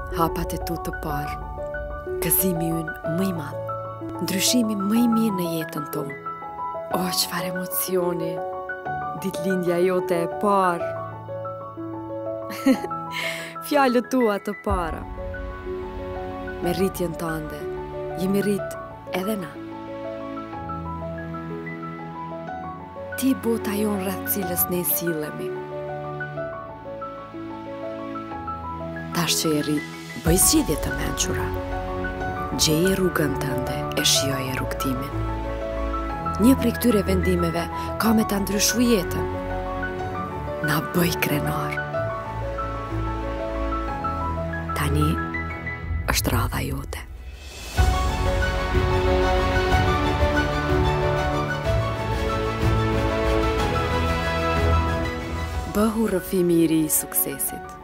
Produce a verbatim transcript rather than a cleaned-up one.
hapat e tu të parë, gëzimi ynë më i madh, ndryshimi më i mirë në jetën tonë. O, çfarë emocioni, ditëlindja jote e parë. Fjalët tua të para. Me rritjen tënde, jemi rrit edhe na. Ti bota jonë rreth cilës ne sillemi. Tash që e rri, bëj zgjedhje të mençura. Gjeje rrugën tënde e shijoje rrugtimin. Një prej këtyre vendimeve ka me ta ndryshu jetën. Na bëj krenar. Tani është radha jote. Bëhu rrëfimi i ri i suksesit.